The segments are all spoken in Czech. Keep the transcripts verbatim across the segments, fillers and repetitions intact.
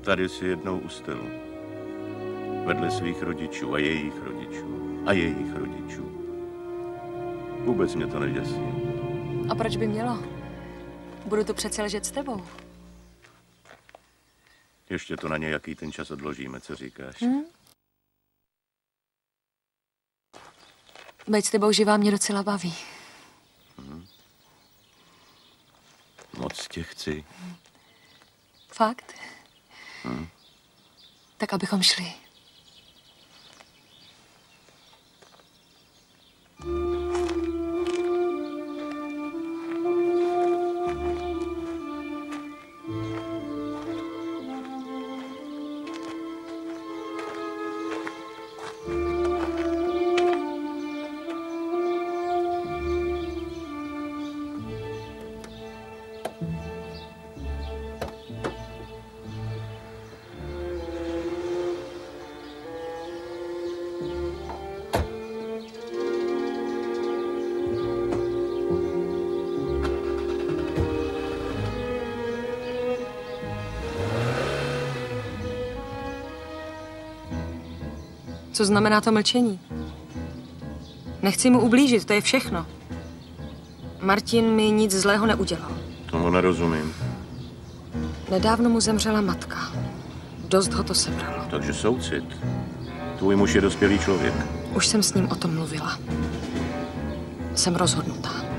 tady si jednou u stolu. Vedle svých rodičů a jejich rodičů a jejich rodičů. Vůbec mě to neděsí. A proč by mělo? Budu tu přece ležet s tebou. Ještě to na nějaký ten čas odložíme, co říkáš? Hmm? Být s tebou živá mě docela baví. Hmm. Moc tě chci. Fakt? Hmm. Tak abychom šli. Co znamená to mlčení? Nechci mu ublížit, to je všechno. Martin mi nic zlého neudělal. Tomu nerozumím. Nedávno mu zemřela matka. Dost ho to sebralo. Takže soucit. Tvůj muž je dospělý člověk. Už jsem s ním o tom mluvila. Jsem rozhodnutá.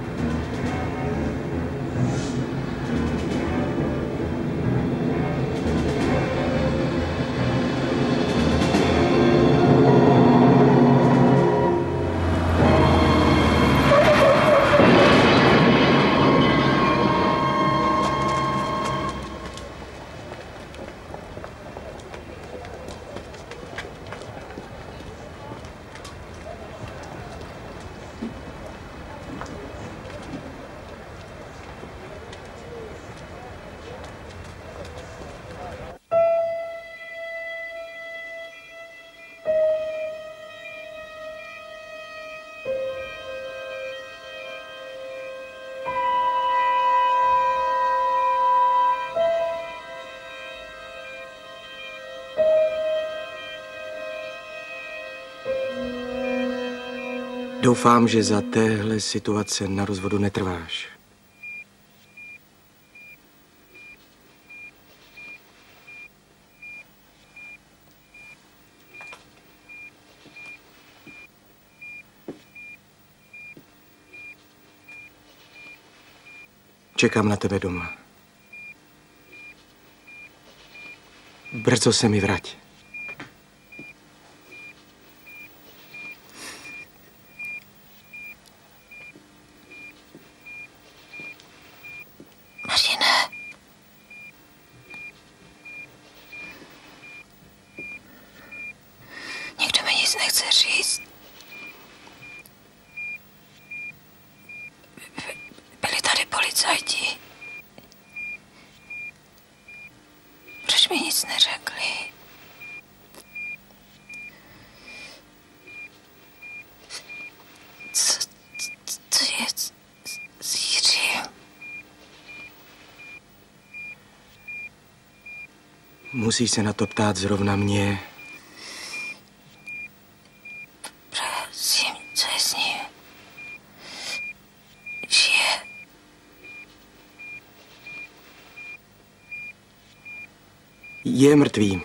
Doufám, že za téhle situace na rozvodu netrváš. Čekám na tebe doma. Brzo se mi vrať. Musíš se na to ptát zrovna mě. Prosím, co je s ním? Žije? Je mrtvý.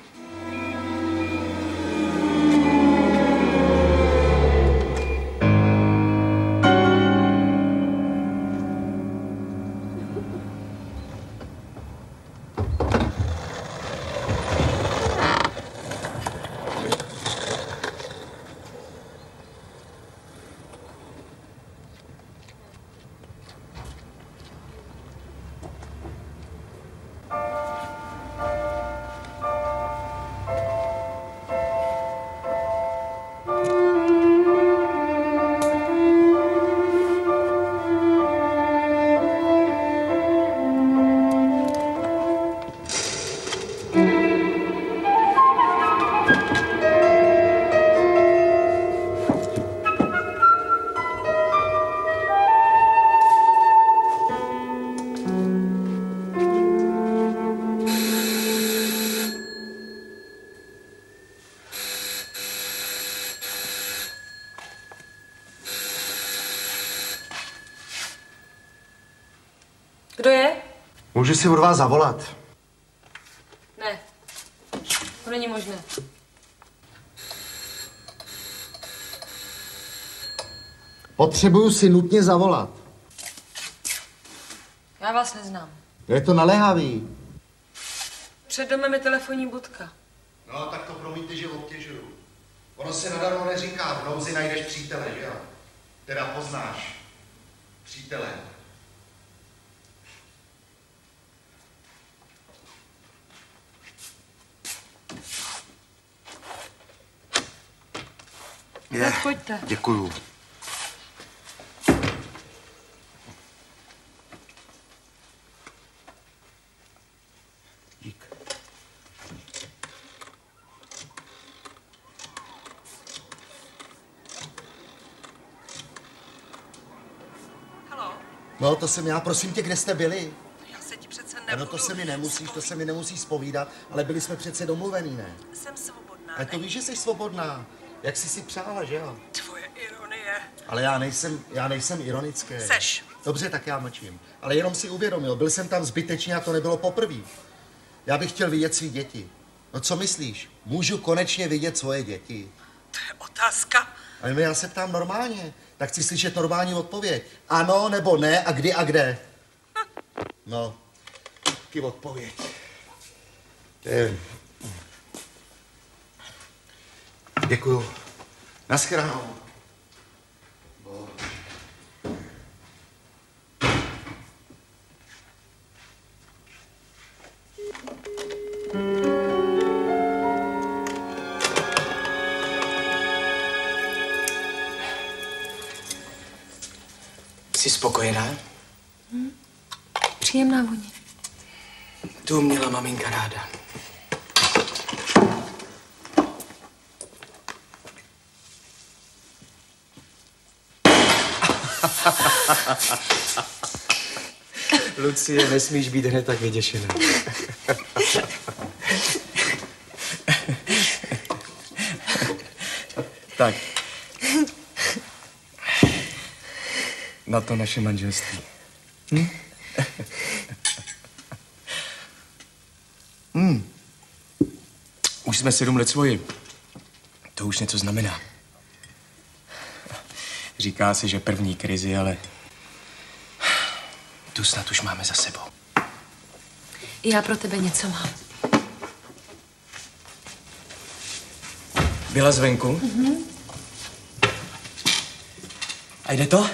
Kdo je? Můžu si od vás zavolat. Ne. To není možné. Potřebuju si nutně zavolat. Já vás neznám. Je to naléhavý. Před domem je telefonní budka. No, tak to promiňte, že obtěžuju. Ono se nadarmo neříká, v nouzi najdeš přítele, že jo? Teda poznáš přítele. Je, tak pojďte. Děkuju. Dík. Haló? No, to jsem já, prosím tě, kde jste byli? Já se ti přece nebudu... Ano, to se mi nemusíš, to se mi nemusíš zpovídat, ale byli jsme přece domluvený, ne? Jsem svobodná, Ale to ne? víš, že jsi svobodná. Jak jsi si přála, že jo? Tvoje ironie. Ale já nejsem, já nejsem ironický. Seš. Dobře, tak já mlčím. Ale jenom si uvědomil, byl jsem tam zbytečně a to nebylo poprvé. Já bych chtěl vidět svý děti. No co myslíš? Můžu konečně vidět svoje děti? To je otázka. Ale já se ptám normálně. Tak chci slyšet normální odpověď. Ano nebo ne a kdy a kde? No, taky odpověď. Je... Děkuju. Naschledanou. Jsi spokojená? Hmm. Příjemná vůně. Tu měla maminka ráda. Lucie, nesmíš být hned tak vyděšená. Tak. Na to naše manželství. Hm? hm. Už jsme sedm let svoji. To už něco znamená. Říká se, že první krizi, ale tu snad už máme za sebou. Já pro tebe něco mám. Byla zvenku? Mm-hmm. A jde to?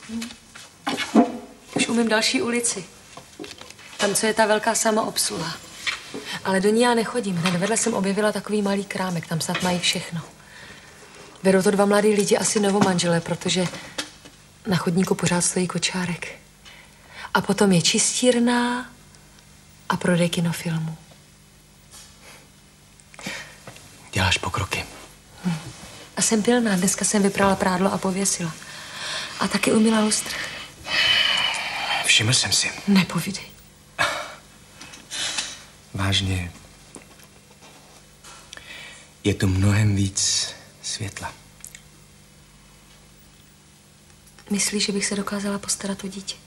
Už umím další ulici. Tam, co je ta velká samoobsluha. Ale do ní já nechodím. Hned vedle jsem objevila takový malý krámek. Tam snad mají všechno. Vedou to dva mladí lidi, asi novomanželé, protože na chodníku pořád stojí kočárek. A potom je čistírna a prodej kinofilmu. Děláš pokroky. Hm. A jsem pilná. Dneska jsem vyprala prádlo a pověsila. A taky umyla lustr. Všiml jsem si. Nepovídej. Vážně. Je tu mnohem víc světla. Myslíš, že bych se dokázala postarat o dítě?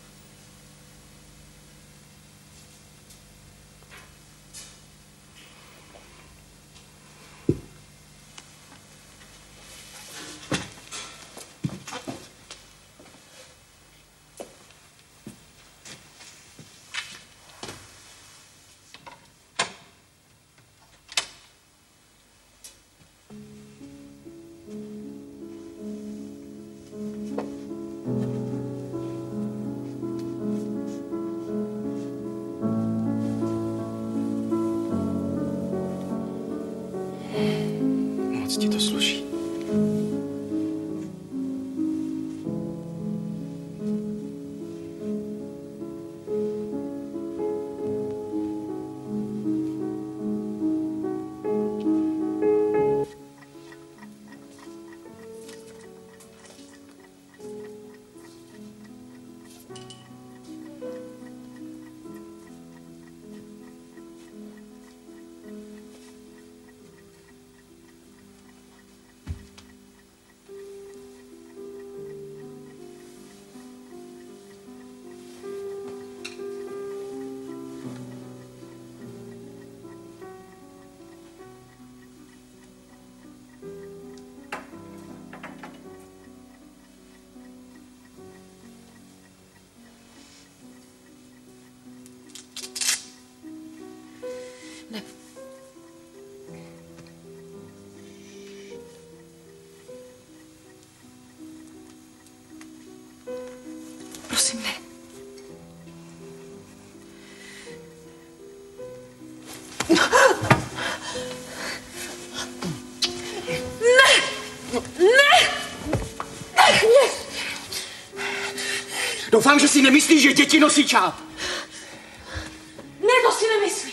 Moc ti to sluší. prosím, ne. Ne! Ne! Ne! Doufám, že si nemyslíš, že děti nosí čáp. Ne, to si nemyslím.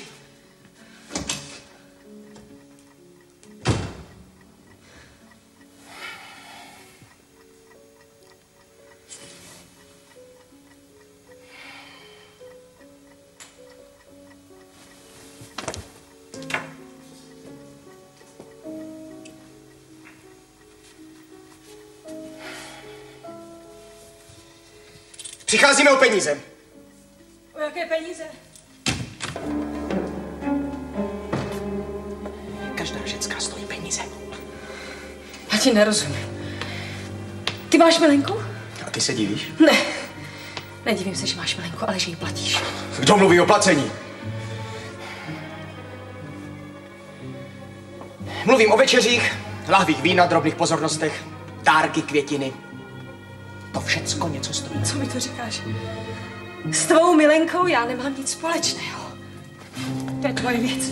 Přicházíme o peníze. O jaké peníze? Každá ženská stojí peníze. Já ti nerozumím. Ty máš milenku? A ty se divíš? Ne. Nedivím se, že máš milenku, ale že ji platíš. Kdo mluví o placení? Mluvím o večeřích, lahvích vína, drobných pozornostech, dárky, květiny. To všecko něco stojí. Co mi to říkáš? S tvou milenkou já nemám nic společného. To je tvoje věc.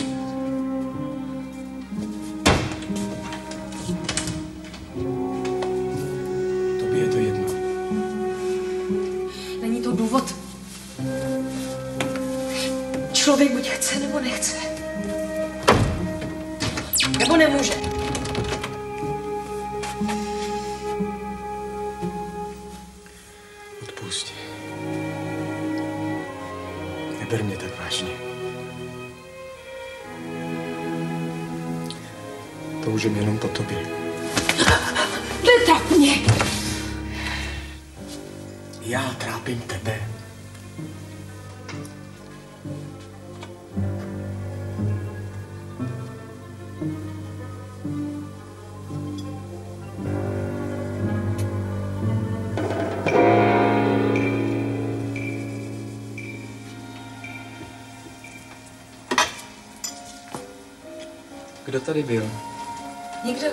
Tobě je to jedno. Není to důvod. Člověk buď chce, nebo nechce. Nebo nemůže. Odpust. Neber mě tak vážně. Toužím jenom po tobě. Netrap mě! Já trápím tebe. Kdo tady byl? Nikdo?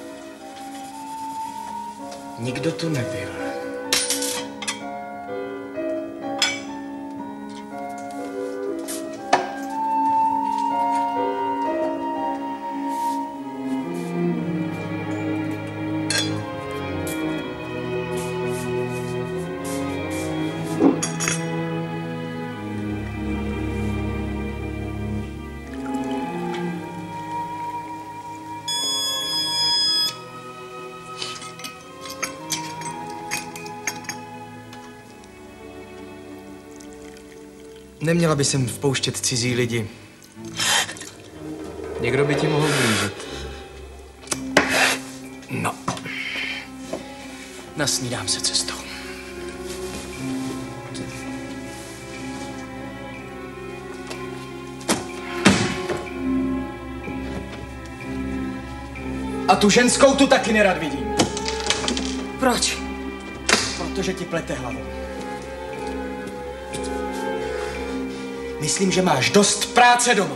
Nikdo tu nebyl. Neměla by sem vpouštět cizí lidi. Někdo by ti mohl blížit. No. Nasnídám se cestou. A tu ženskou tu taky nerad vidím. Proč? Protože ti plete hlavu. Myslím, že máš dost práce doma.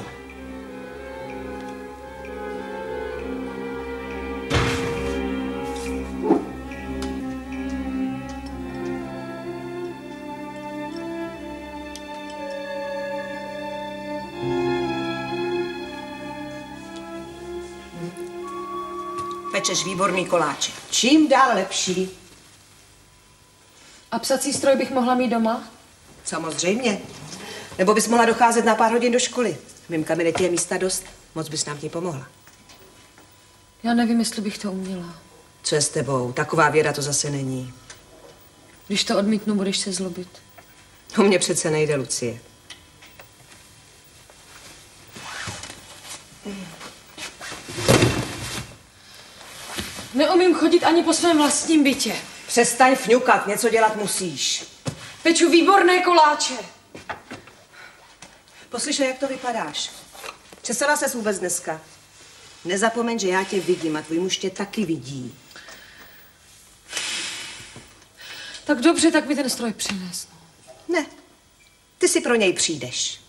Pečeš výborný koláček. Čím dál lepší. A psací stroj bych mohla mít doma? Samozřejmě. Nebo bys mohla docházet na pár hodin do školy. V mém kabinetě je místa dost. Moc bys nám tím pomohla. Já nevím, jestli bych to uměla. Co je s tebou? Taková věda to zase není. Když to odmítnu, budeš se zlobit. O mě přece nejde, Lucie. Neumím chodit ani po svém vlastním bytě. Přestaň fňukat, něco dělat musíš. Peču výborné koláče. Poslyšej, jak to vypadáš. Přesela ses vůbec dneska. Nezapomeň, že já tě vidím a tvůj muž tě taky vidí. Tak dobře, tak mi ten stroj přines. Ne, ty si pro něj přijdeš.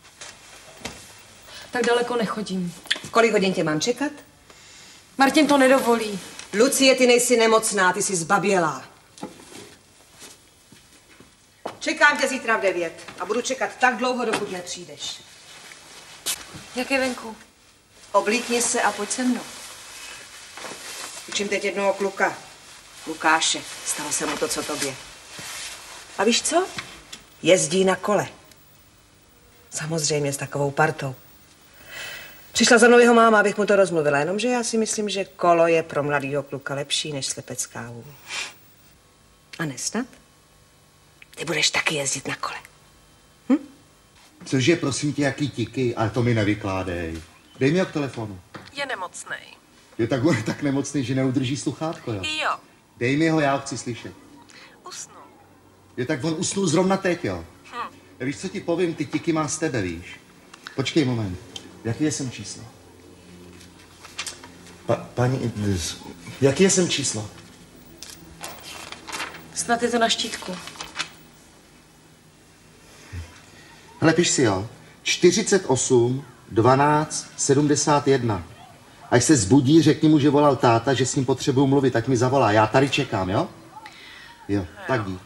Tak daleko nechodím. Kolik hodin tě mám čekat? Martin to nedovolí. Lucie, ty nejsi nemocná, ty jsi zbabělá. Čekám tě zítra v devět a budu čekat tak dlouho, dokud nepřijdeš. Jak je venku? Oblíkni se a pojď se mnou. Učím teď jednoho kluka, Lukáše. Stalo se mu to, co tobě. A víš co? Jezdí na kole. Samozřejmě s takovou partou. Přišla za mnou jeho máma, abych mu to rozmluvila, jenomže já si myslím, že kolo je pro mladýho kluka lepší než slepecká vůl. A nesnad? Ty budeš taky jezdit na kole. Hm? Cože, prosím tě, jaký tiky, ale to mi nevykládej. Dej mi ho k telefonu. Je nemocnej. Je tak, on je tak nemocný, že neudrží sluchátko, jo? Jo. Dej mi ho, já ho chci slyšet. Usnul. Je tak, on usnul zrovna teď, jo? Hm. Víš, co ti povím, ty tiky má z tebe, víš? Počkej moment. Jaký je sem číslo? Pa, paní, jaký je sem číslo? Snad je to na štítku. Hele, piš si, jo. čtyřicet osm, dvanáct, sedmdesát jedna. Až se zbudí, řekni mu, že volal táta, že s ním potřebuju mluvit, tak mi zavolá. Já tady čekám, jo? Jo, jo. Tak dík.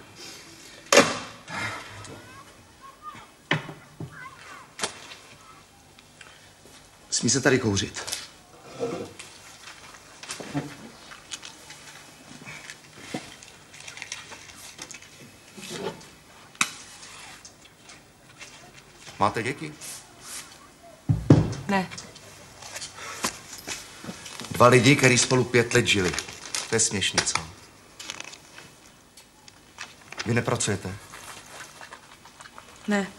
Smí se tady kouřit. Máte děti? Ne. Dva lidi, kteří spolu pět let žili. To je směšný, co? Vy nepracujete? Ne.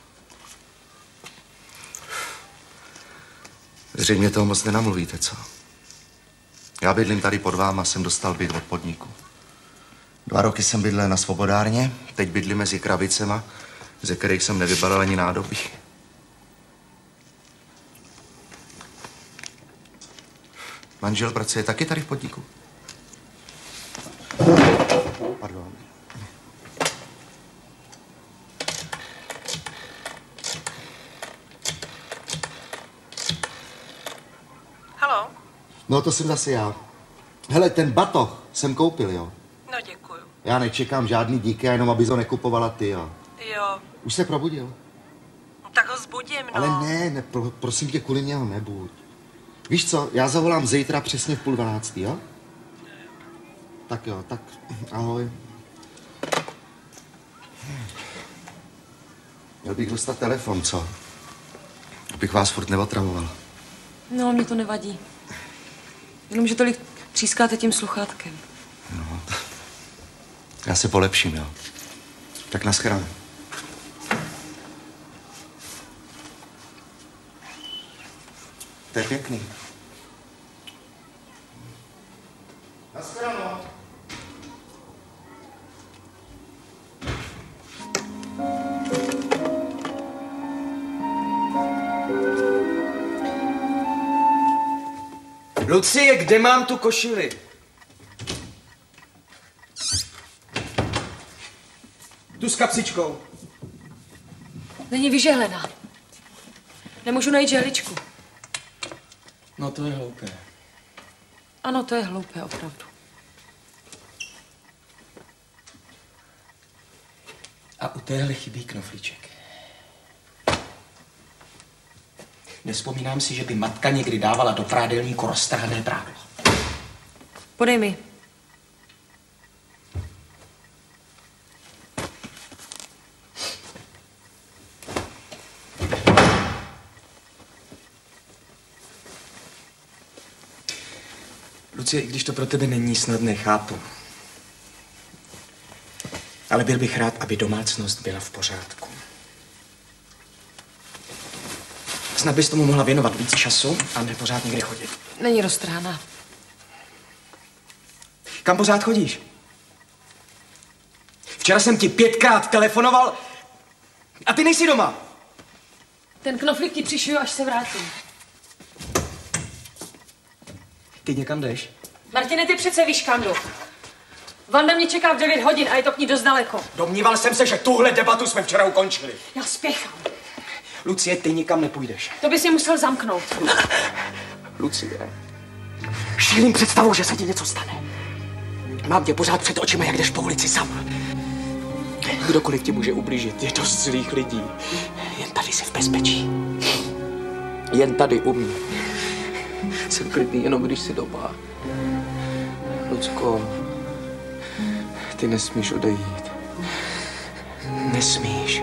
Zřejmě toho moc nenamluvíte, co? Já bydlím tady pod váma, jsem dostal byt od podniku. Dva roky jsem bydlel na Svobodárně, teď bydlím mezi krabicema, ze kterých jsem nevybalil ani nádobí. Manžel pracuje taky tady v podniku? Pardon. Haló? No, to jsem zase já. Hele, ten batoh jsem koupil, jo? No, děkuju. Já nečekám žádný díky, jenom abys ho nekupovala ty, jo? Jo. Už se probudil? Tak ho zbudím, no. Ale ne, ne pro, prosím tě, kvůli mě ho nebuď. Víš co, já zavolám zítra přesně v půl dvanáctý, jo? Tak jo, tak ahoj. Měl bych dostat telefon, co? Abych vás furt neotravoval. No, mě to nevadí. Jenomže tolik třískáte tím sluchátkem. No, já se polepším, jo? Tak naschledanou. To je pěkný. Naschledanou. Lucie, kde mám tu košili? Tu s kapsičkou. Není vyžehlená. Nemůžu najít žehličku. No to je hloupé. Ano, to je hloupé, opravdu. A u téhle chybí knoflíček. Nevzpomínám si, že by matka někdy dávala do prádelníku roztrhané prádlo. Podej mi. Lucie, i když to pro tebe není snadné, chápu. Ale byl bych rád, aby domácnost byla v pořádku. Snad bys tomu mohla věnovat víc času a ne pořád někde chodit. Není roztrhaná. Kam pořád chodíš? Včera jsem ti pětkrát telefonoval a ty nejsi doma. Ten knoflík ti přišiju, až se vrátím. Ty někam jdeš? Martine, ty přece víš, kam jdu. Vanda mě čeká v devět hodin a je to k ní dost daleko. Domníval jsem se, že tuhle debatu jsme včera ukončili. Já spěchám. Lucie, ty nikam nepůjdeš. To bys je musel zamknout. Lucie, šílím představu, že se ti něco stane. Mám tě pořád před očima, jak jdeš po ulici sama. Kdokoliv ti může ublížit, je dost zlých lidí. Jen tady jsi v bezpečí. Jen tady u mě. Jsem klidný jenom, když jsi doma. Lucko, ty nesmíš odejít. Nesmíš.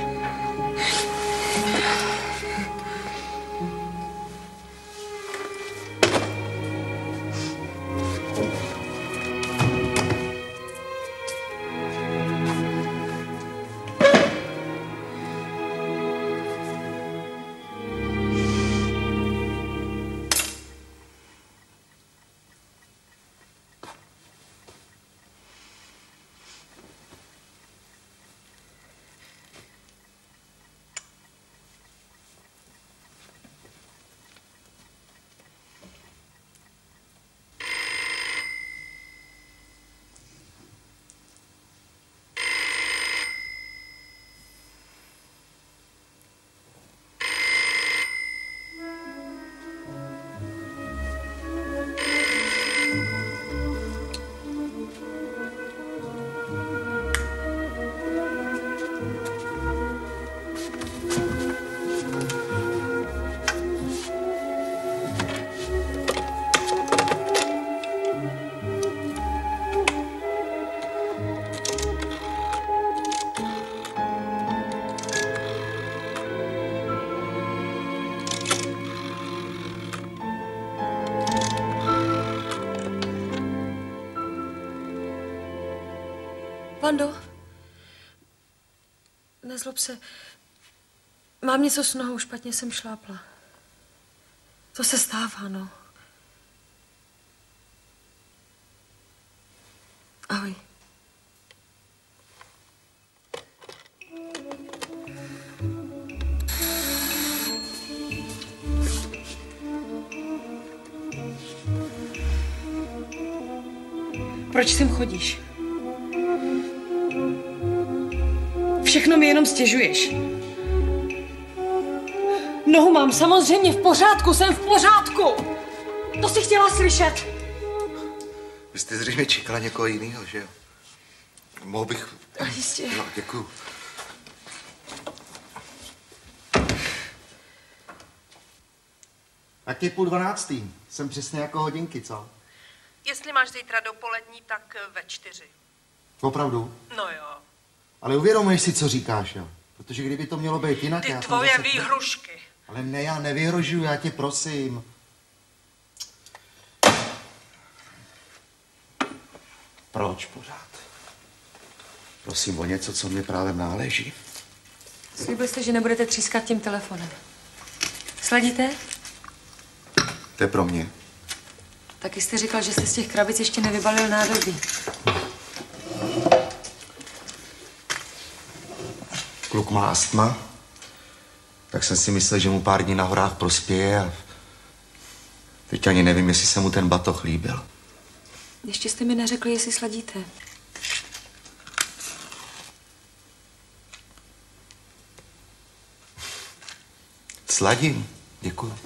Vando, nezlob se. Mám něco s nohou, špatně jsem šlápla. To se stává, no. Ahoj. Proč sem chodíš? Všechno mi jenom stěžuješ. Nohu mám samozřejmě v pořádku, jsem v pořádku. To jsi chtěla slyšet. Vy jste zřejmě čekala někoho jiného, že jo? Mohl bych... Jistě. No, děkuju. Tak je půl dvanáctý. Jsem přesně jako hodinky, co? Jestli máš zítra dopolední, tak ve čtyři. Opravdu? No jo. Ale uvědomuješ si, co říkáš, jo? Protože kdyby to mělo být jinak... Ty já tvoje zase... výhrušky. Ale ne, já nevyhrožuju, já tě prosím. Proč pořád? Prosím o něco, co mě právě náleží. Slíbil jste, že nebudete třískat tím telefonem. Sladíte? To je pro mě. Taky jste říkal, že jste z těch krabic ještě nevybalil nádobí. Kluk má astma, tak jsem si myslel, že mu pár dní na horách prospěje a teď ani nevím, jestli se mu ten batoh líbil. Ještě jste mi neřekli, jestli sladíte. Sladím, děkuju.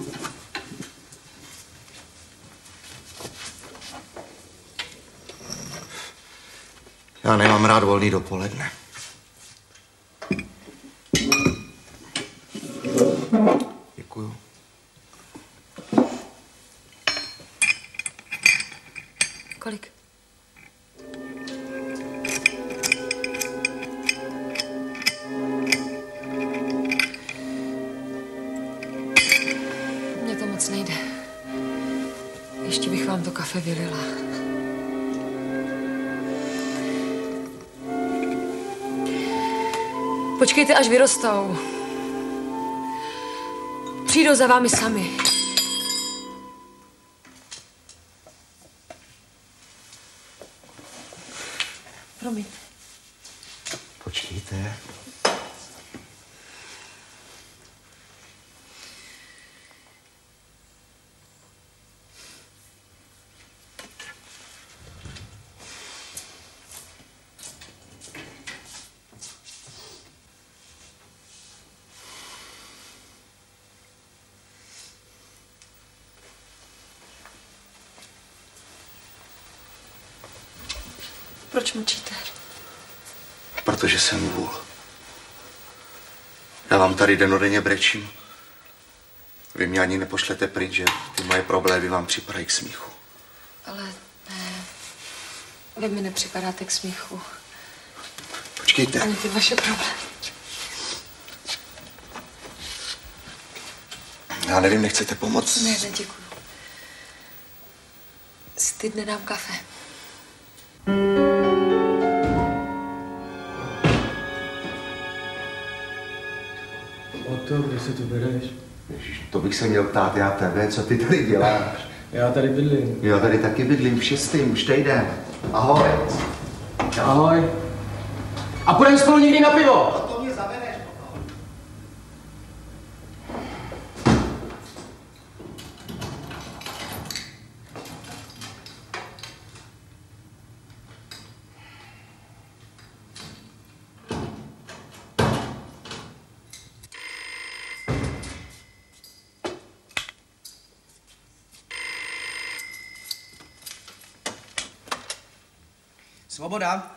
Já nemám rád volný dopoledne. Děkuju. Kolik? Mně to moc nejde. Ještě bych vám to kafe vylila. Počkejte, až vyrostou. Přijdou za vámi sami. Promiň. Počkejte. Proč mlčíte? protože jsem vůl. Já vám tady denodenně brečím. Vy mě ani nepošlete pryč, že ty moje problémy vám připadají k smíchu. Ale ne, vy mi nepřipadáte k smíchu. Počkejte. Ani ty vaše problémy. Já nevím, nechcete pomoct? Ne, ne, děkuju. Styd nedám kafe. Oto, kde se tu bereš? Ježiš, to bych se měl ptát já tebe, co ty tady děláš? Já tady bydlím. Já tady taky bydlím v šestým, už týden. Ahoj. Ahoj. A půjdeme spolu někdy na pivo. A to mě zavedeš potom. Svoboda.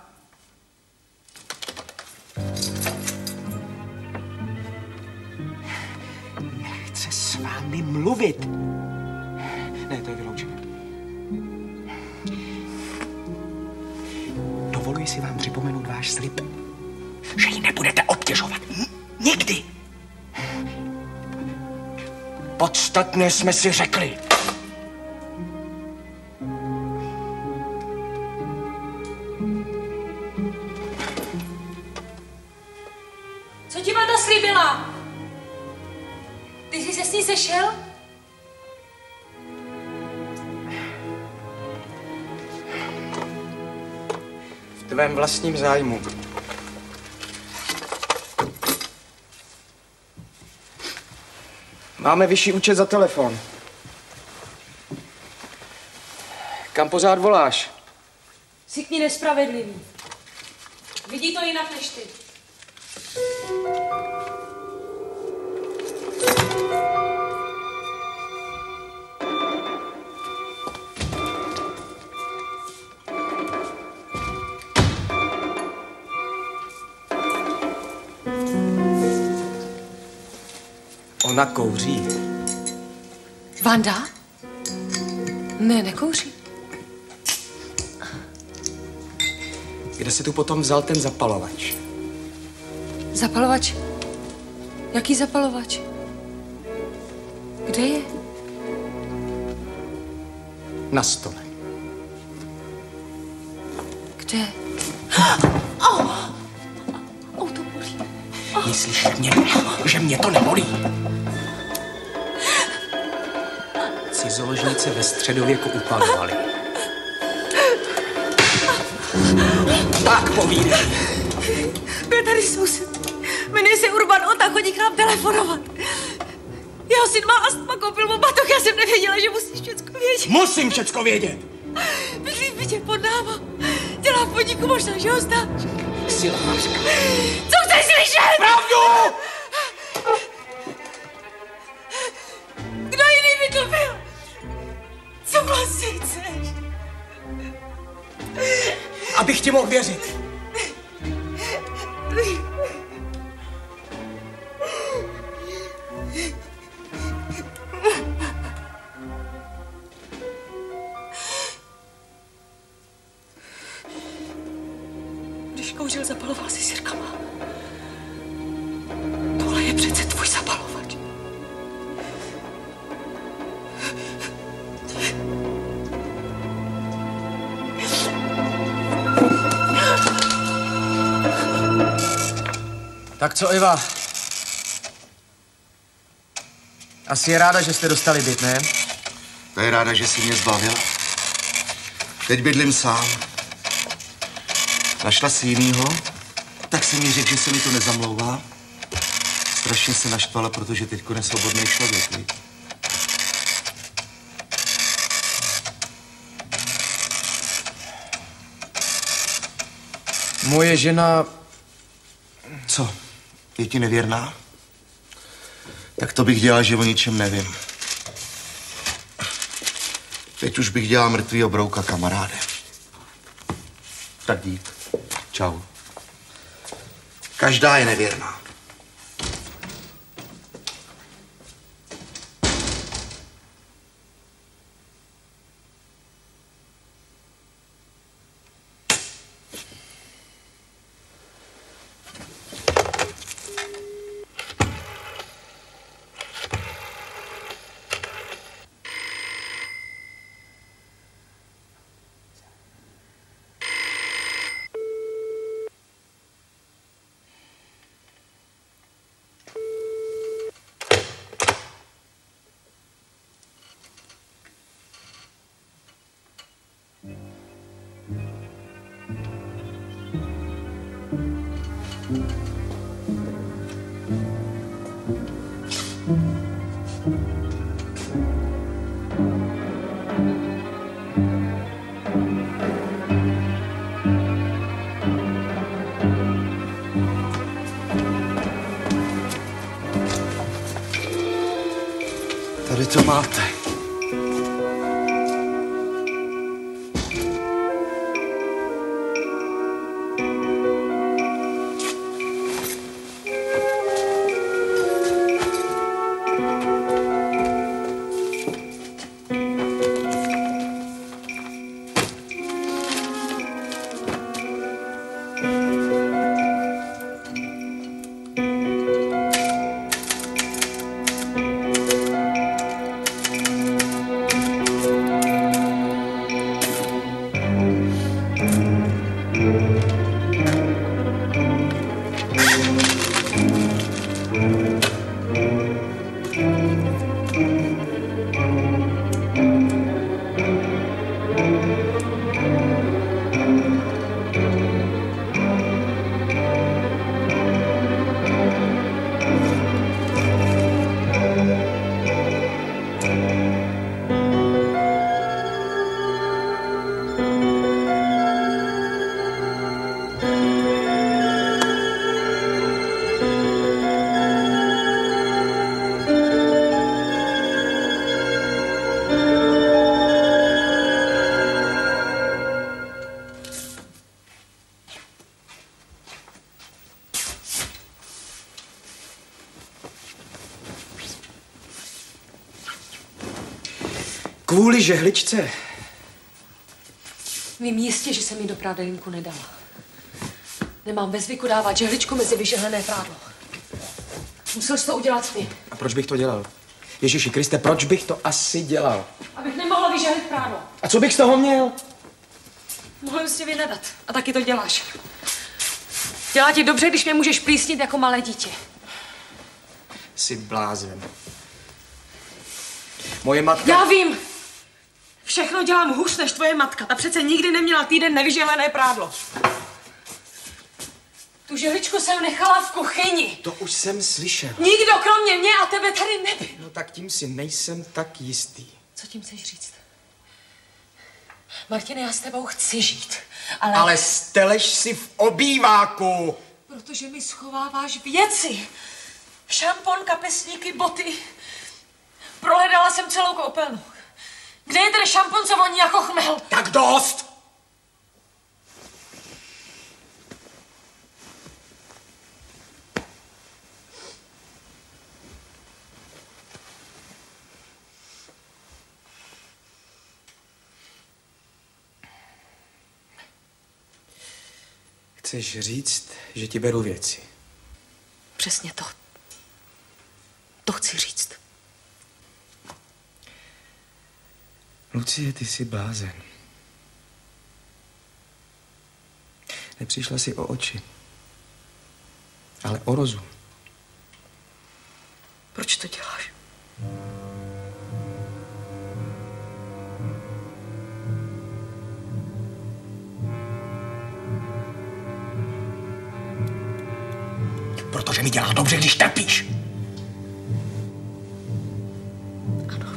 Nechce s vámi mluvit. Ne, to je vyloučené. Dovoluji si vám připomenout váš slib, že ji nebudete obtěžovat. Nikdy. Podstatné jsme si řekli. Co ti Vanda slíbila? Ty jsi se s ní sešel? V tvém vlastním zájmu. Máme vyšší účet za telefon. Kam pořád voláš? Jsi k ní nespravedlivý. Vidí to jinak než ty. Ona kouří. Vanda? Ne, nekouří. Kde se tu potom vzal ten zapalovač? Zapalovač? Jaký zapalovač? Kde je? Na stole. Kde? Oh, oh, to bolí. Myslíš, že mě, že mě to nebolí? Cizoložnice ve středověku upalovali. Tak povídej. Byl tady způsob. Jmenuje se Urban, on tak chodí k nám telefonovat. Jeho syn má astma, koupil mu batoh, já jsem nevěděla, že musíš všecko vědět. Musím všecko vědět. Bydlí v bytě pod náma. Dělá v podniku, možná, že ho znáš. Silářka. Co chceš slyšet? Pravdu! Kdo jiný by to byl? Co vlastně chceš? Abych ti mohl věřit. Když kouřil, zapaloval si sirkama. Tohle je přece tvůj zapalovač. Tak co, Iva? Asi je ráda, že jste dostali byt, ne? Ta je ráda, že si mě zbavila. Teď bydlím sám. Našla si jinýho, tak si mi řekl, že se mi to nezamlouvá. Strašně se naštvala, protože teďko nesvobodný člověk, víš? Moje žena... Co? Je ti nevěrná? Tak to bych dělal, že o ničem nevím. Teď už bych dělal mrtvýho brouka, kamaráde. Tak dík. Čau. Každá je nevěrná. Tady to máte. Kvůli žehličce. Vím jistě, že jsem jí do prádelníku nedala. Nemám ve zvyku dávat žehličku mezi vyžehlené prádlo. Musel jsi to udělat ty. A proč bych to dělal? Ježíši Kriste, proč bych to asi dělal? Abych nemohla vyžehlit prádlo. A co bych z toho měl? Mohl bys tě vynadat. A taky to děláš. Dělá ti dobře, když mě můžeš plísnit jako malé dítě. Jsi blázen. Moje matka... Já vím! Všechno dělám hůř než tvoje matka. Ta přece nikdy neměla týden nevyžehlené prádlo. Tu žehličku jsem nechala v kuchyni. To už jsem slyšel. Nikdo kromě mě a tebe tady nebyl. No tak tím si nejsem tak jistý. Co tím chceš říct? Martine, já s tebou chci žít, ale... Ale steleš si v obýváku. Protože mi schováváš věci. Šampon, kapesníky, boty. Prohledala jsem celou koupelnu. Kde je ten šampon, co voní jako chmel? Tak dost! Chceš říct, že ti beru věci? Přesně to. To chci říct. Lucie, ty jsi blázen. Nepřišla si o oči, ale o rozum. Proč to děláš? Protože mi dělá dobře, když trpíš. Ano.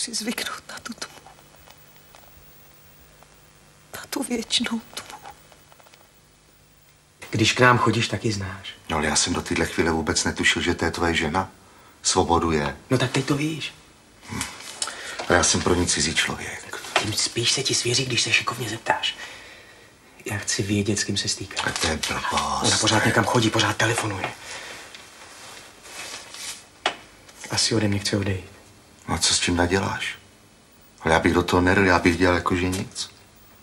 si zvyknout na tu tmu. Na tu věčnou tmu. Když k nám chodíš, tak ji znáš. No, ale já jsem do téhle chvíle vůbec netušil, že to je tvoje žena. Svobodu je. No tak teď to víš. Hm. A já jsem pro ní cizí člověk. Tím spíš se ti svěří, když se šikovně zeptáš. Já chci vědět, s kým se stýká. A to je blbost. Ona pořád někam chodí, pořád telefonuje. Asi ode mě chce odejít. No a co s tím naděláš? Ale já bych do toho nerl, já bych dělal jako že nic.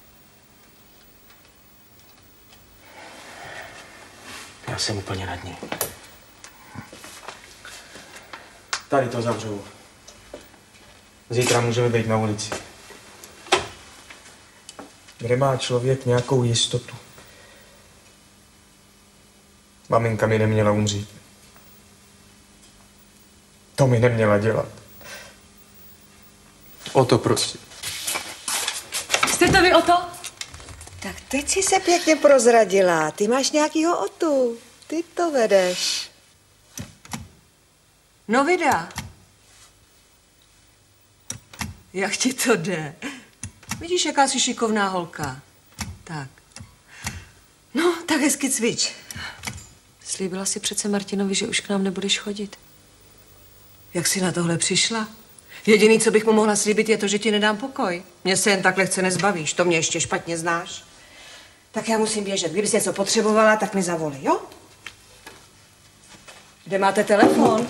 Já jsem úplně nad ní. Tady to zavřou. Zítra můžeme být na ulici. Kde má člověk nějakou jistotu? Maminka mi neměla umřít. To mi neměla dělat. O to prostě. Jste to vy, Oto? Tak teď si se pěkně prozradila. Ty máš nějakýho Otu. Ty to vedeš. No Vida. Jak ti to jde? Vidíš, jaká jsi šikovná holka. Tak. No, tak hezky cvič. Slíbila si přece Martinovi, že už k nám nebudeš chodit. Jak jsi na tohle přišla? Jediný, co bych mu mohla slíbit, je to, že ti nedám pokoj. Mě se jen tak lehce nezbavíš, to mě ještě špatně znáš. Tak já musím běžet. Kdybys něco potřebovala, tak mi zavolej, jo? Kde máte telefon?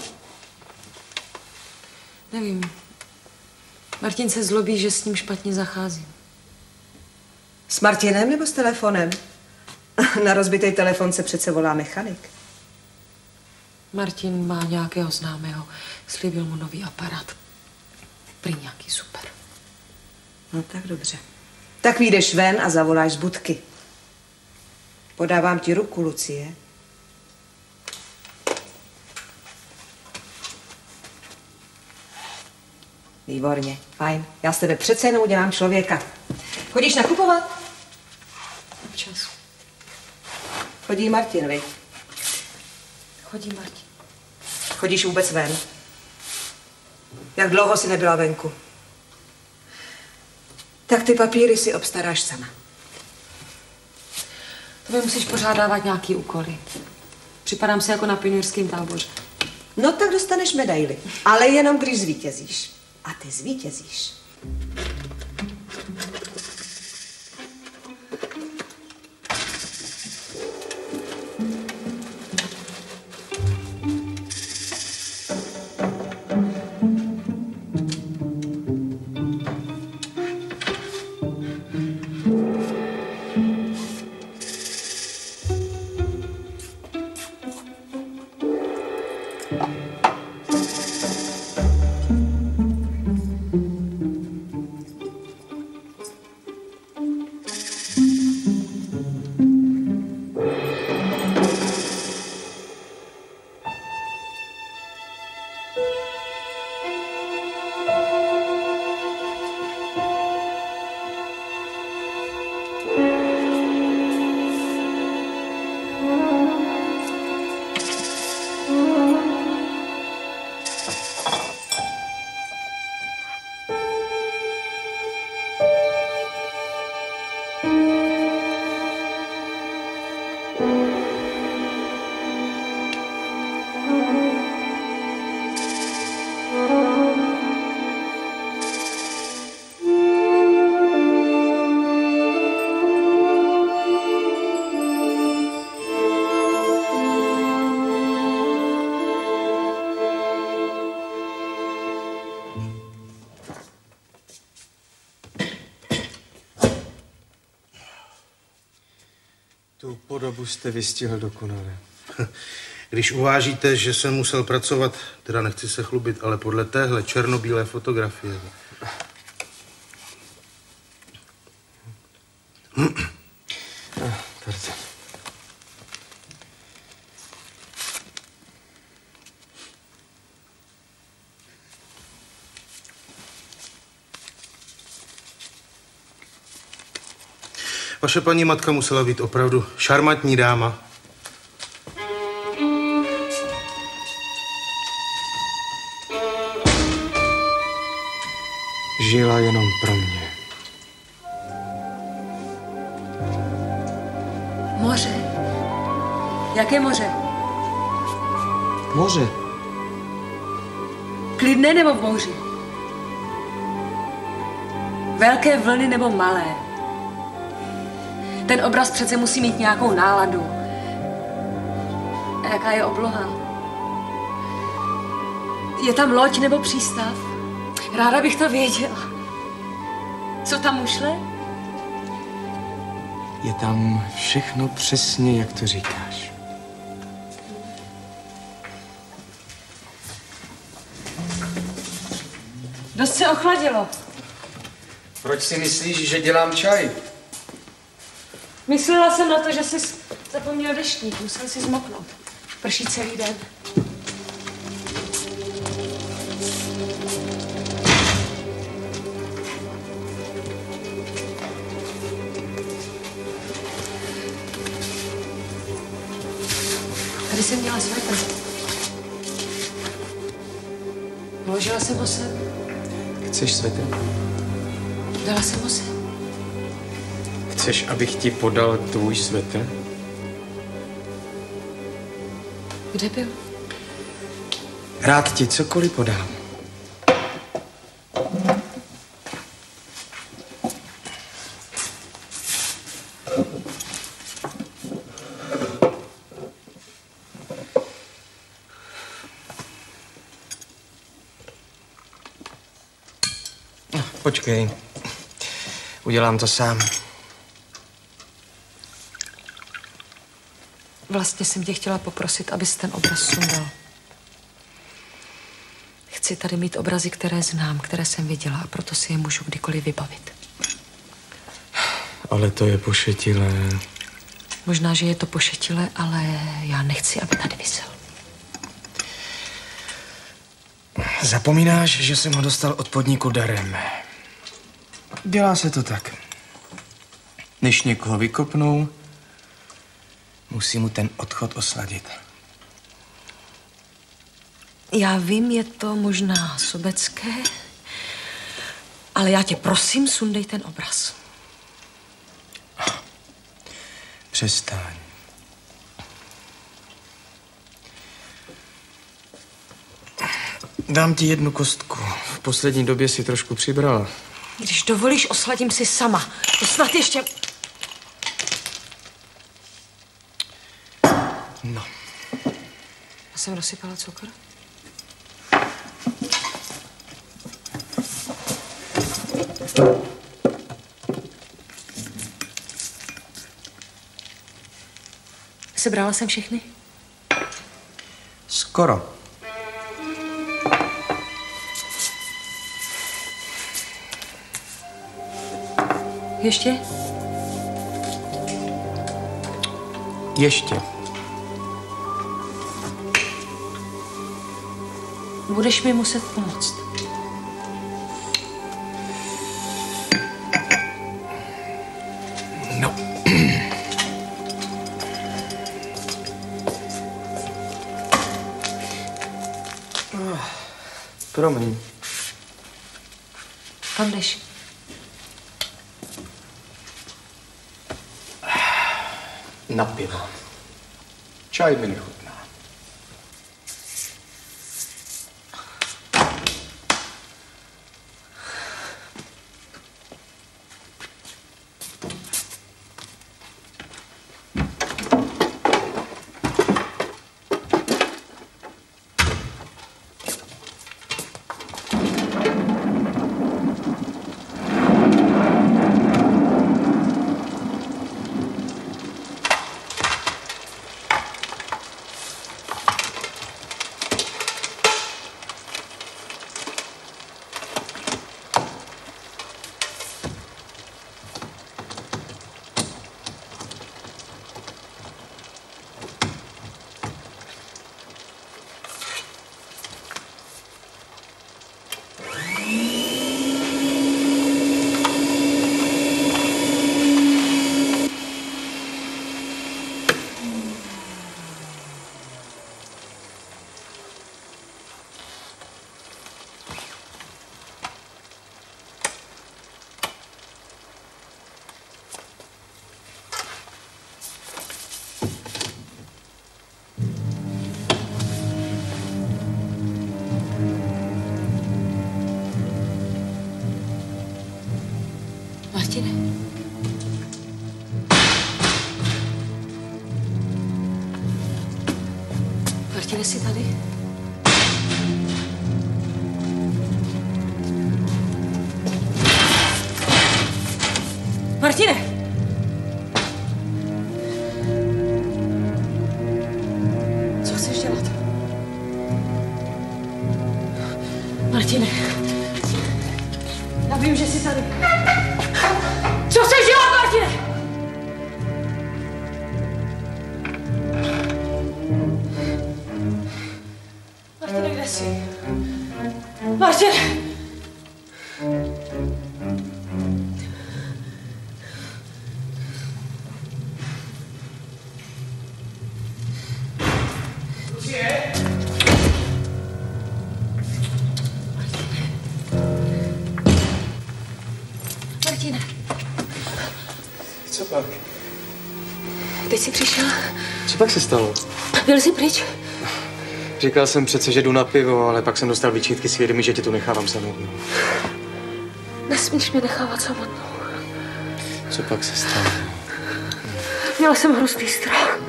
Nevím. Martin se zlobí, že s ním špatně zacházím. S Martinem nebo s telefonem? Na rozbitý telefon se přece volá mechanik. Martin má nějakého známého. Slíbil mu nový aparát. Prý nějaký super. No tak dobře. Tak vyjdeš ven a zavoláš z budky. Podávám ti ruku, Lucie. Výborně, fajn. Já z tebe přece jenom udělám člověka. Chodíš nakupovat? Občas. Chodí Martin, viď? Chodí Martin. Chodíš vůbec ven? Jak dlouho jsi nebyla venku? Tak ty papíry si obstaráš sama. To mi musíš pořád dávat nějaký úkoly. Připadám se jako na pionýrském táboře. No tak dostaneš medaili. Ale jenom když zvítězíš. A ty zvítězíš. Tu podobu jste vystihl dokonale. Když uvážíte, že jsem musel pracovat, teda nechci se chlubit, ale podle téhle černobílé fotografie. Vaše paní matka musela být opravdu šarmantní dáma. žila jenom pro mě. Moře. Jaké moře? Moře. Klidné nebo v bouři? Velké vlny nebo malé? Ten obraz přece musí mít nějakou náladu. A jaká je obloha? Je tam loď nebo přístav? Ráda bych to věděla. Co tam ušle? Je tam všechno přesně, jak to říkáš. Dost se ochladilo. Proč si myslíš, že dělám čaj? Myslela jsem na to, že jsi zapomněl deštník. Musel si zmoknout. Prší celý den. Tady jsem měla svetr. Vložila jsem ho sem. Chceš svetr? Dala jsem ho sem. Chceš, abych ti podal tvůj svetr? Kde byl? Rád ti cokoliv podám. Počkej. Udělám to sám. Vlastně jsem tě chtěla poprosit, abys ten obraz sundal. Chci tady mít obrazy, které znám, které jsem viděla a proto si je můžu kdykoliv vybavit. Ale to je pošetilé. Možná, že je to pošetilé, ale já nechci, aby tady visel. Zapomínáš, že jsem ho dostal od podniku darem. Dělá se to tak. Než někoho vykopnou, musí mu ten odchod osladit. Já vím, je to možná sobecké, ale já tě prosím, sundej ten obraz. Přestaň. Dám ti jednu kostku. V poslední době si trošku přibrala. Když dovolíš, osladím si sama. To snad ještě... No. Já jsem rozsypala cukr. Sebrala jsem všechny? Skoro. Ještě? Ještě. Budeš mi muset pomoct. No. Promiň. Kam jdeš? Na pivo. Čaj mi nechutná. Martine. Martine, jsi tady? Martine! Co chceš dělat? Martine! Já vím, že jsi tady. Co chceš dělat, Martine? Martine, kde jsi? Martine! Martine. Co pak? Teď jsi přišel? Co pak se stalo? Byl jsi pryč? Říkal jsem přece, že jdu na pivo, ale pak jsem dostal výčitky svědomí, že tě tu nechávám samotnou. Nesmíš mě nechávat samotnou. Co pak se stalo? Měla jsem hrozný strach.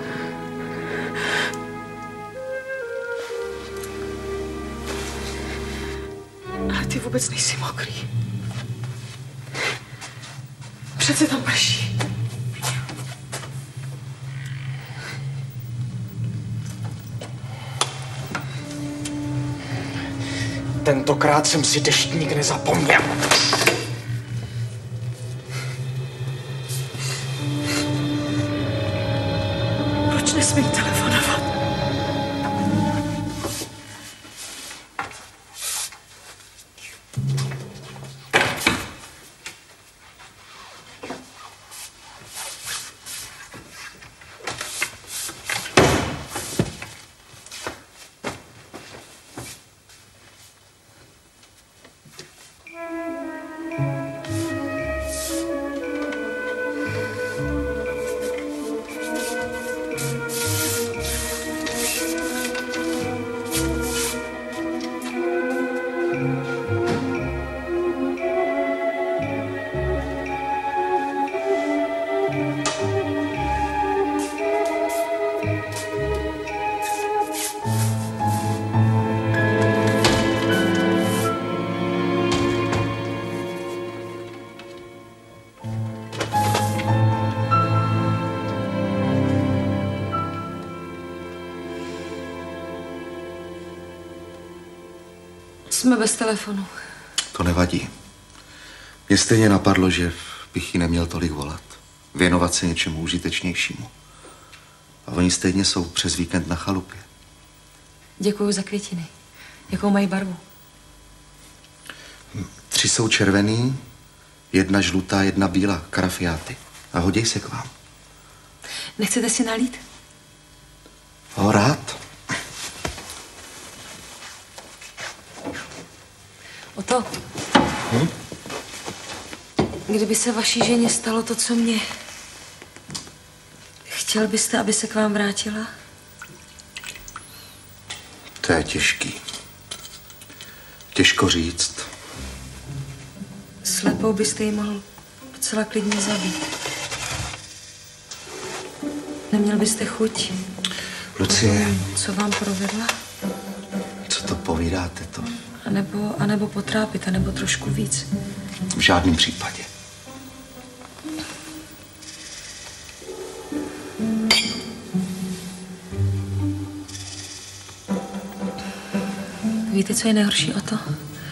Ale ty vůbec nejsi mokrý. Přece tam prší. Tentokrát jsem si deštník nezapomněl. Proč nesmím telefonovat? Jsme bez telefonu. To nevadí. Mě stejně napadlo, že bych jí neměl tolik volat. Věnovat se něčemu užitečnějšímu. A oni stejně jsou přes víkend na chalupě. Děkuju za květiny. Jakou mají barvu? Tři jsou červený, jedna žlutá, jedna bílá. Karafiáty. A hodí se k vám. Nechcete si nalít? O, rád. Oto. Hm? Kdyby se vaší ženě stalo to, co mě, chtěl byste, aby se k vám vrátila? To je těžký. Těžko říct. Slepou byste ji mohl docela klidně zabít. Neměl byste chuť? Lucie. Co vám provedla? Co to povídáte to? A nebo, a nebo potrápit, a nebo trošku víc. V žádném případě. Víte, co je nejhorší o to?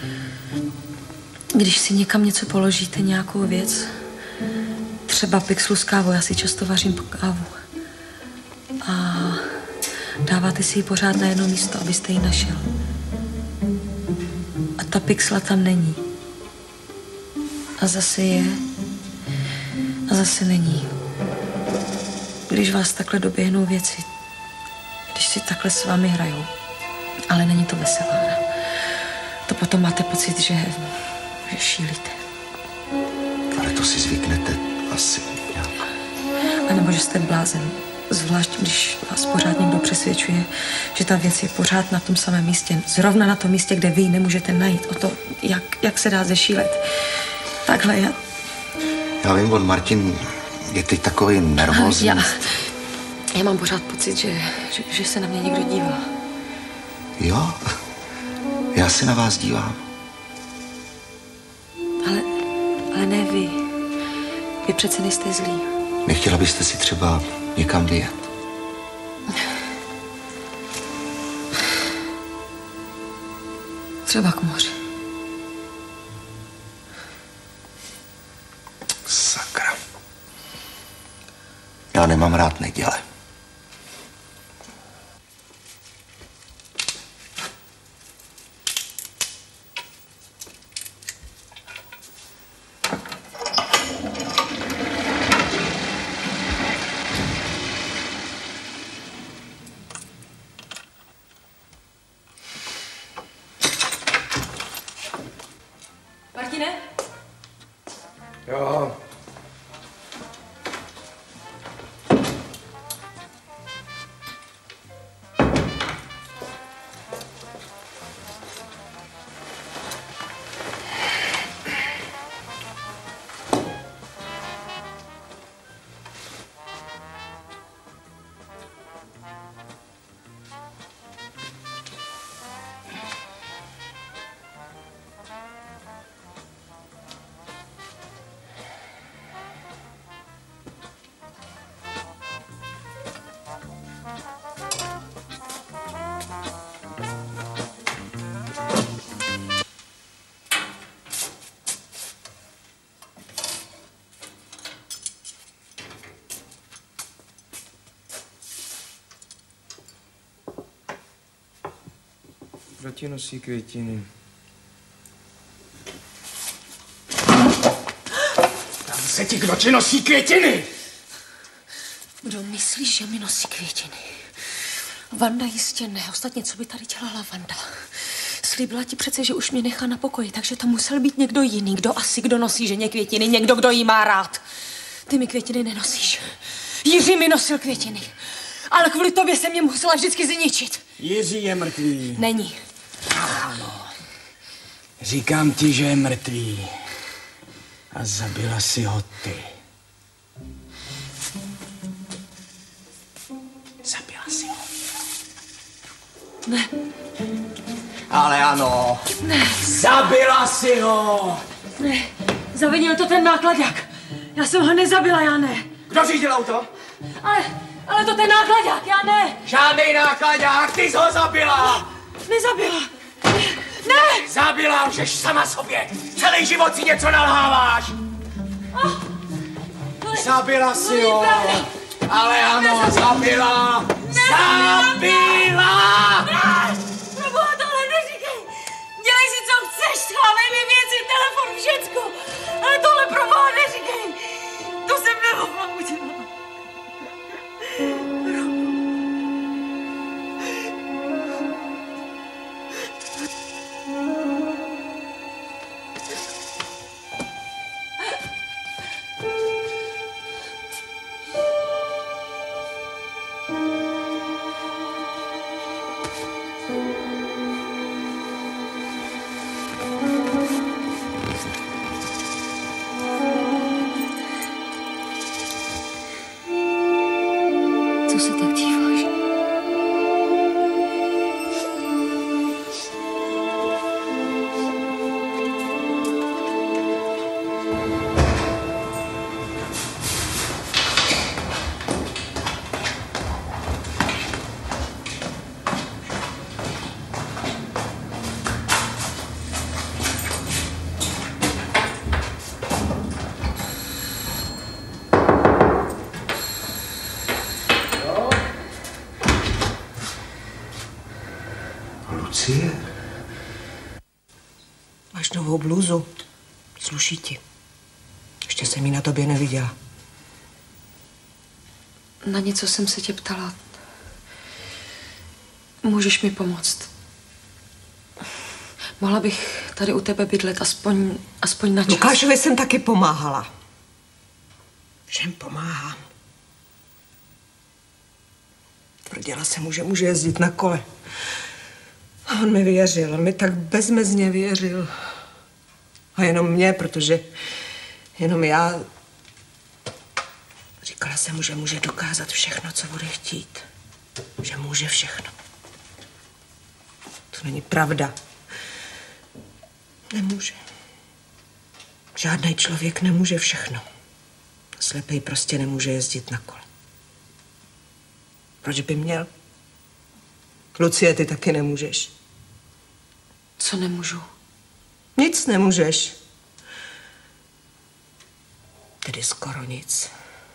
Když si někam něco položíte, nějakou věc, třeba pixlu s kávou, já si často vařím po kávu, a dáváte si ji pořád na jedno místo, abyste ji našel. A ta pixla tam není. A zase je. A zase není. Když vás takhle doběhnou věci, když si takhle s vámi hrajou, ale není to veselá hra, to potom máte pocit, že, že šílíte. Ale to si zvyknete asi nějak. A nebo že jste blázen. Zvlášť, když vás pořád někdo přesvědčuje, že ta věc je pořád na tom samém místě. Zrovna na tom místě, kde vy ji nemůžete najít. O to, jak, jak se dá zešílet. Takhle já... Já vím, on Martin je teď takový nervózní. Já, já mám pořád pocit, že, že, že se na mě někdo dívá. Jo? Já se na vás dívám. Ale, ale ne vy. Vy přece nejste zlí. Nechtěla byste si třeba někam vyjet? Třeba k moři. Sakra. Já nemám rád neděle. Martine? Jo. Kdo ti nosí květiny? Tam se ti, kdo ti nosí květiny? Kdo myslíš, že mi nosí květiny? Vanda jistě ne. Ostatně, co by tady dělala Vanda? Slíbila ti přece, že už mě nechá na pokoji, takže to musel být někdo jiný. Kdo asi, kdo nosí ženě květiny? Někdo, kdo jí má rád. Ty mi květiny nenosíš. Jiří mi nosil květiny. Ale kvůli tobě se mě musela vždycky zničit. Jiří je mrtvý. Není. Ano. Říkám ti, že je mrtvý. A zabila si ho ty. Zabila si ho. Ne. Ale ano. Ne. Zabila si ho. Ne. Zavinil to ten nákladák. Já jsem ho nezabila, já ne. Kdo řídil auto? Ale, ale to ten nákladák, já ne. Žádnej nákladák, ty jsi ho zabila. Nezabila. Ne. Zabila, lžeš sama sobě. Celý život si něco nalháváš. Oh, Zabila si ho. Ale ano, zabila. Zabila. Ne. Proboha, tohle neříkej. Dělej si, co chceš. Schovej mi věci, telefon, všecko. Ale tohle proboha neříkej. To jsem nemohla udělat. Co se tak díváš? Lucie? Máš novou bluzu. Sluší ti. Ještě jsem ji na tobě neviděla. Na něco jsem se tě ptala. Můžeš mi pomoct? Mohla bych tady u tebe bydlet aspoň, aspoň na čas. Lukášovi jsem taky pomáhala. Všem pomáhám. Tvrdila jsem mu, že může jezdit na kole. A on mi věřil, on mi tak bezmezně věřil. A jenom mě, protože jenom já Říkala jsem mu, že může dokázat všechno, co bude chtít. Že může všechno. To není pravda. Nemůže. Žádný člověk nemůže všechno. Slepej prostě nemůže jezdit na kole. Proč by měl? Lucie, ty taky nemůžeš. Co nemůžu? Nic nemůžeš. Tedy skoro nic.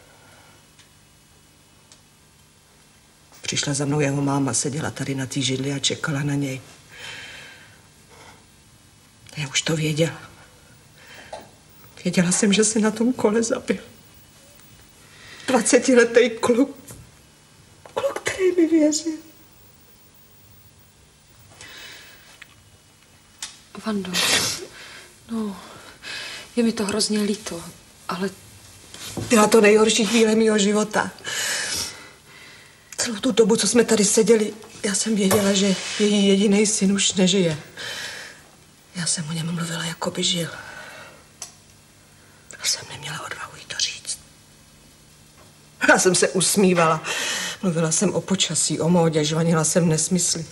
Přišla za mnou jeho máma, seděla tady na té židli a čekala na něj. Já už to věděla. Věděla jsem, že se na tom kole zabil. Dvacetiletý kluk. Kluk, který mi věřil. Vando, no, je mi to hrozně líto, ale... Byla to nejhorší chvíle mýho života. Celou tu dobu, co jsme tady seděli, já jsem věděla, že její jediný syn už nežije. Já jsem o něm mluvila, jako by žil. Já jsem neměla odvahu jí to říct. Já jsem se usmívala. Mluvila jsem o počasí, o módě, žvanila jsem nesmysly.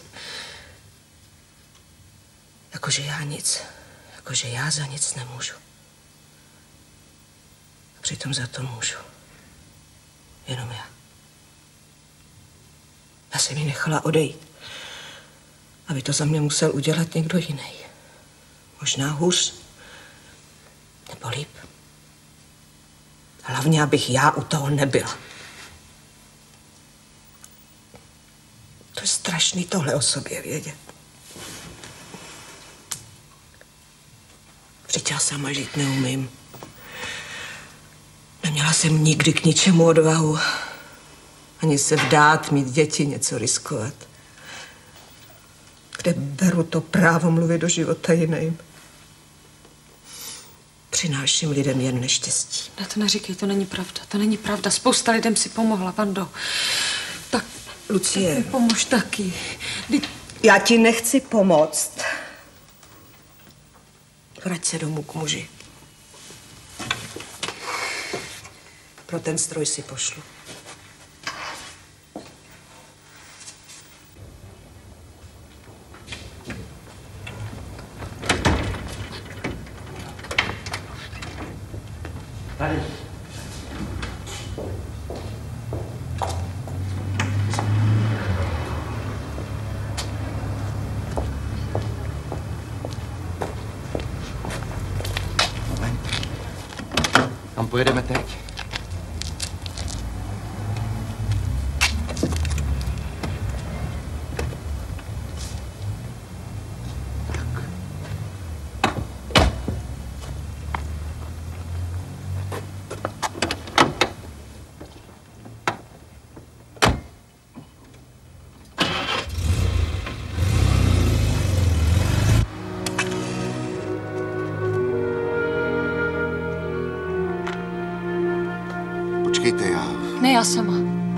Jakože já nic, jakože já za nic nemůžu. A přitom za to můžu. Jenom já. Já jsem ji nechala odejít, aby to za mě musel udělat někdo jiný. Možná hůř, nebo líp. Hlavně, abych já u toho nebyla. To je strašný tohle o sobě vědět. Vždyť já sama žít neumím. Neměla jsem nikdy k ničemu odvahu. Ani se vdát, mít děti, něco riskovat. Kde beru to právo mluvit do života jiným. Přináším lidem jen neštěstí. Ne, to neříkej, to není pravda. To není pravda. Spousta lidem si pomohla, Vando. Tak, Lucie. Tak mi pomož taky. Kdy... Já ti nechci pomoct. Vrať se domů k muži. Pro ten stroj si pošlu. Tady. Kam pojedeme teď? Počkejte, já... Ne, já sama.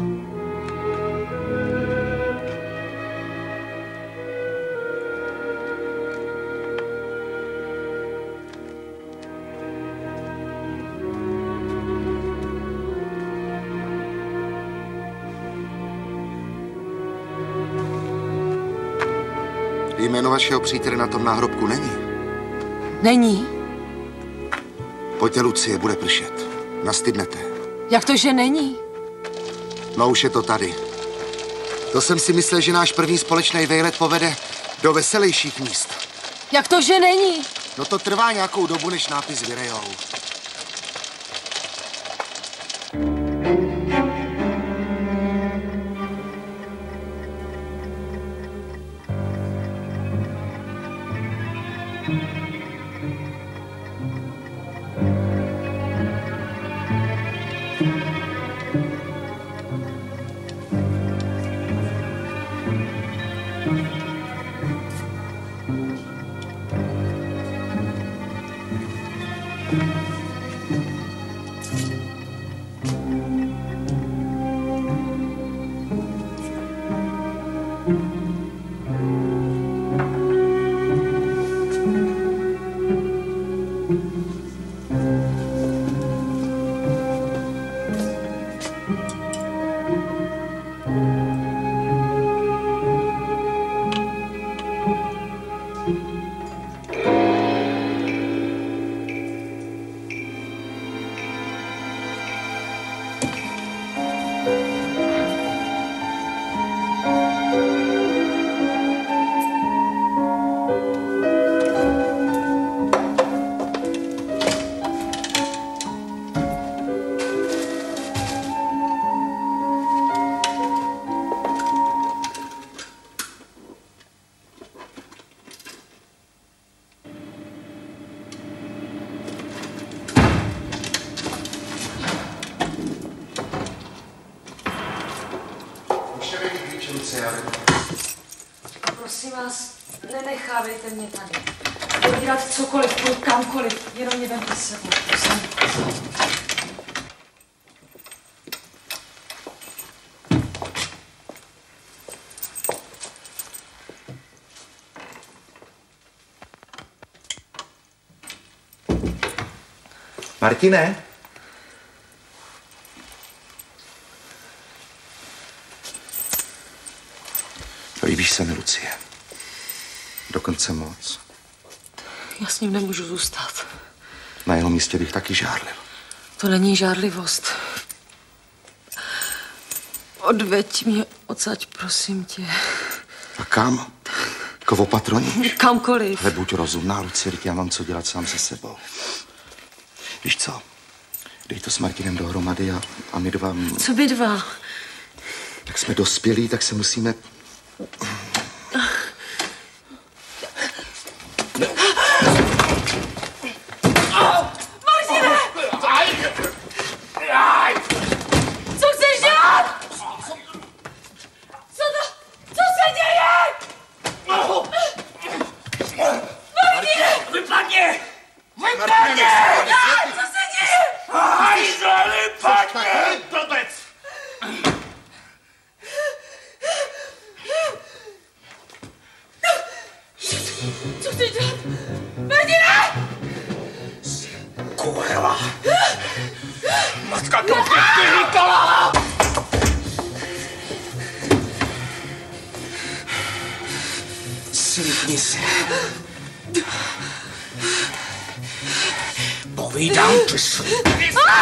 Jméno vašeho přítele na tom náhrobku není? Není? Pojďte, Lucie, bude pršet. Nastydnete. Jak to, že není? No už je to tady. To jsem si myslel, že náš první společný vejlet povede do veselějších míst. Jak to, že není? No to trvá nějakou dobu, než nápis vyrejou. prosím vás, nenechávejte mě tady. Budu dělat cokoliv, půjdu kamkoliv, jenom mě vemte s sebou, prosím. Martine? Líbíš se mi, Lucie. Dokonce moc. Já s ním nemůžu zůstat. Na jeho místě bych taky žárlil. To není žárlivost. Odveď mě odsaď, prosím tě. A kam? K opatroníš? Kamkoliv. Ale buď rozumná, Lucie, já mám co dělat sám se sebou. Víš co? Dej to s Martinem dohromady a, a my dva... Co by dva? Tak jsme dospělí, tak se musíme... Martine! Co chceš dělat? Co to? Co se děje? Martine! Vypadni! Vypadni! Co se děje? Hajzle, vypadni! Blbec! Co chceš dělat? Martine! Kurva! Matka to vždycky říkala! Slíkni se. Povídám ti, slíkni se!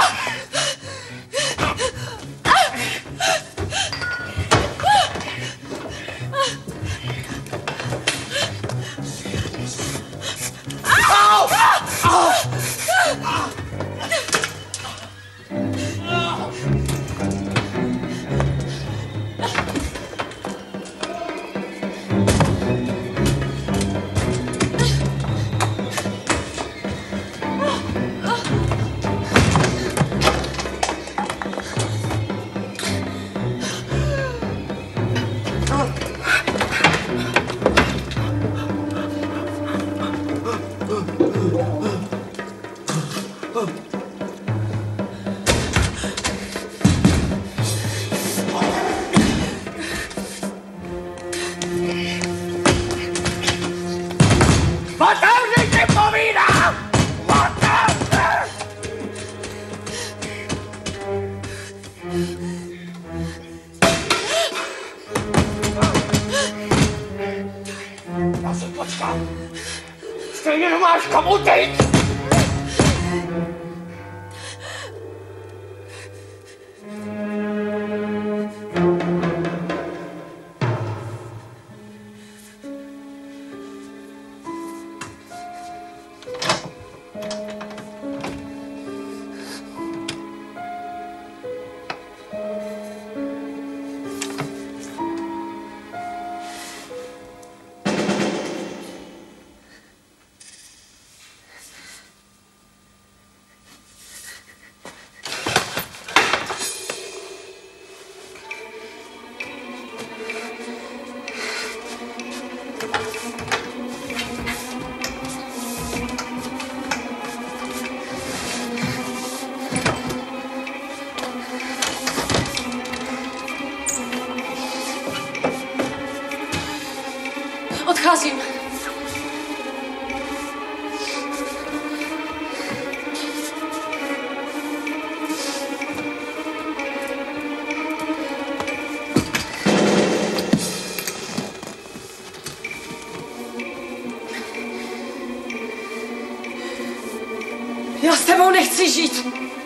Otevři, ti povídám! Otevři! Já se počkám. Stejně nemáš kam utéct! Odcházím. Já s tebou nechci žít.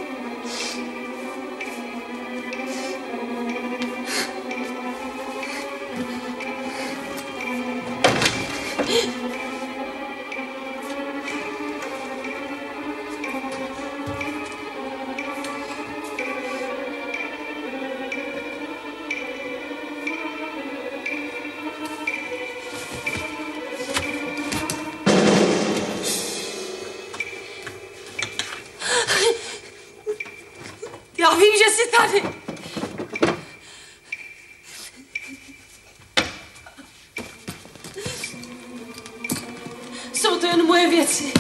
Já vím, že jsi tady. věci.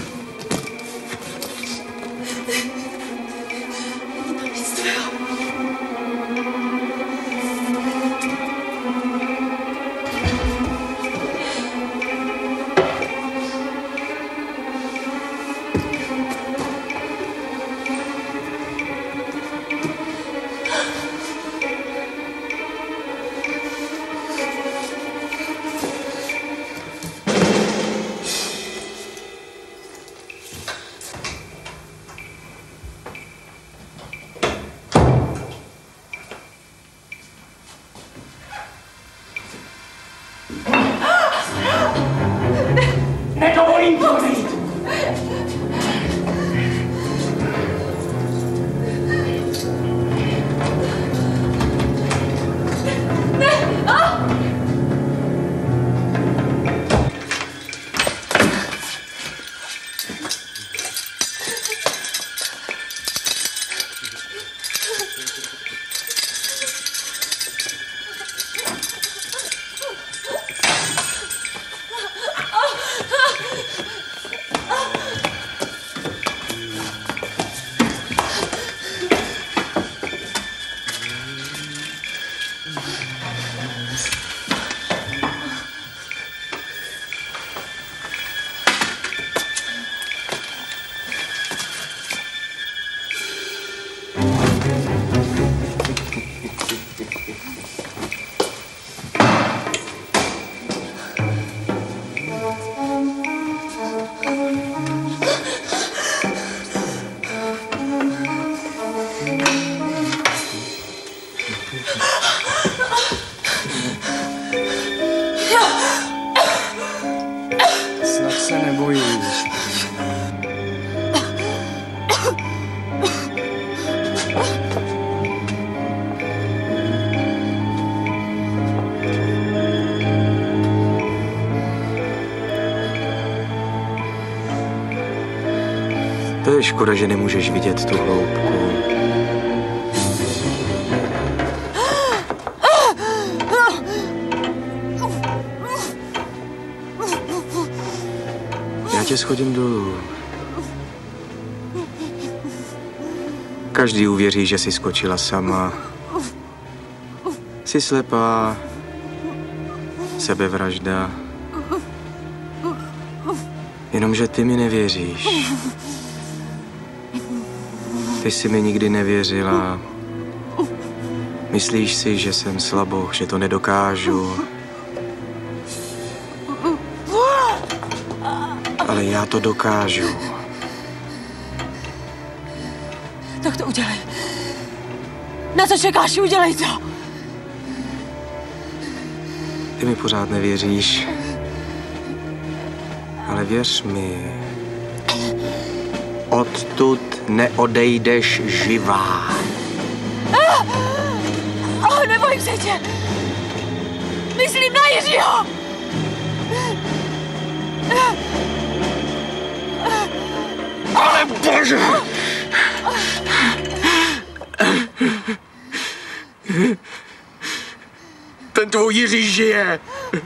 Nic tvého. Nedovolím to vzít! Ne! A! Snad se nebojíš. To je škoda, že nemůžeš vidět tu hloubku. Já tě schodím dolů. Každý uvěří, že jsi skočila sama. Jsi slepá. Sebevražda. Jenomže ty mi nevěříš. Ty jsi mi nikdy nevěřila. Myslíš si, že jsem slaboch, že to nedokážu. Ale já to dokážu. Tak to udělej. Na co čekáš? Udělej to. Ty mi pořád nevěříš. Ale věř mi. Odtud neodejdeš živá. Ah! Oh, nebojím se tě. Myslím na Jiřího. Ale bože! Ten tvůj Jiří žije.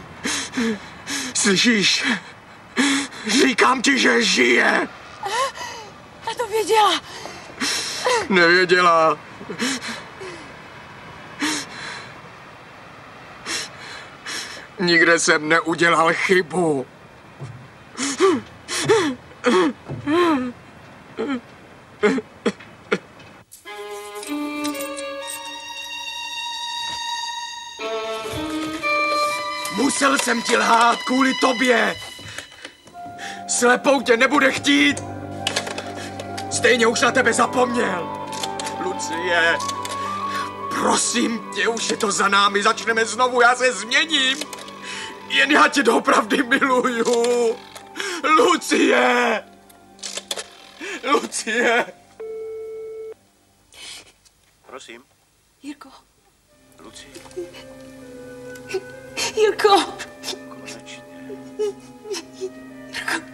Slyšíš? Říkám ti, že žije. A to věděla. Nevěděla. Nikde jsem neudělal chybu. Musel jsem ti lhát kvůli tobě. Slepou tě nebude chtít. Stejně už na tebe zapomněl. Lucie, prosím tě, už je to za námi, začneme znovu, já se změním. Jen já tě doopravdy miluju. Lucie! Lucie! Prosím. Jirko. Lucie. Jirko. Konečně. Jirko.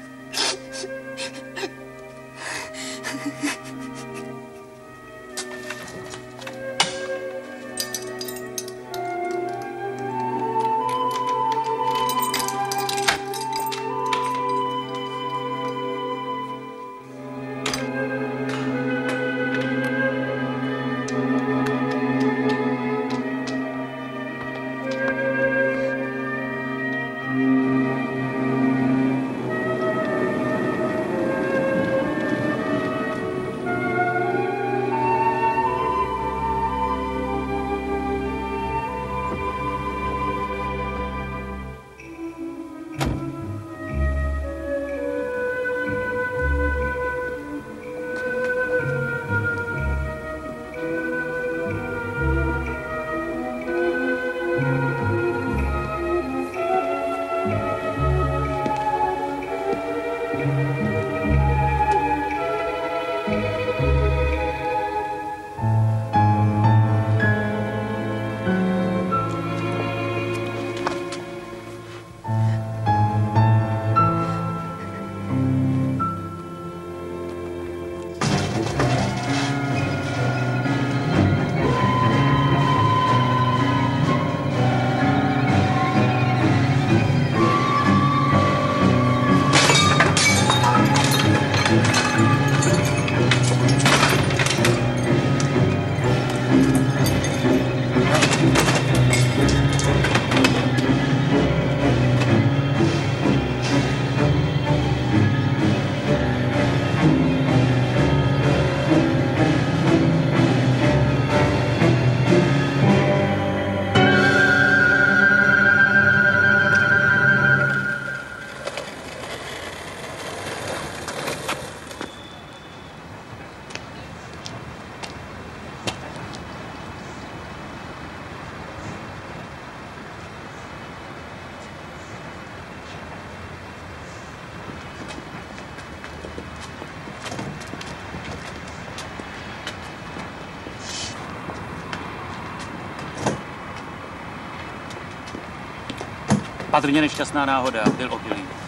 Patrně nešťastná náhoda, byl opilý.